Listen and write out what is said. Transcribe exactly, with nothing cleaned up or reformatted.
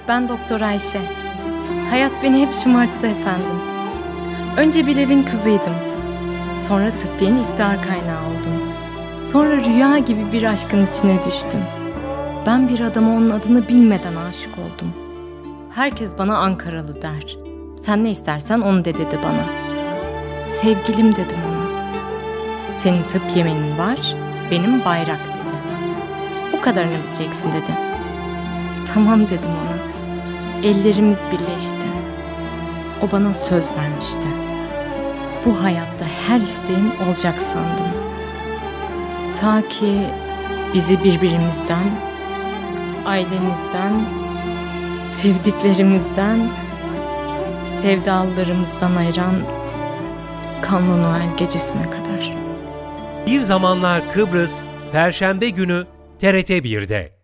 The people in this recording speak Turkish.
Ben Doktor Ayşe. Hayat beni hep şımarttı efendim. Önce bir evin kızıydım. Sonra tıbbiyenin iftihar kaynağı oldum. Sonra rüya gibi bir aşkın içine düştüm. Ben bir adama onun adını bilmeden aşık oldum. Herkes bana Ankaralı der. Sen ne istersen onu de dedi bana. Sevgilim dedim ona. Senin tıp yemenin var, benim bayrak dedi. Bu kadarını bileceksin dedi. Tamam dedim ona. Ellerimiz birleşti. O bana söz vermişti. Bu hayatta her isteğim olacak sandım. Ta ki bizi birbirimizden, ailemizden, sevdiklerimizden, sevdalılarımızdan ayıran kanlı Noel gecesine kadar. Bir Zamanlar Kıbrıs, Perşembe günü T R T bir'de.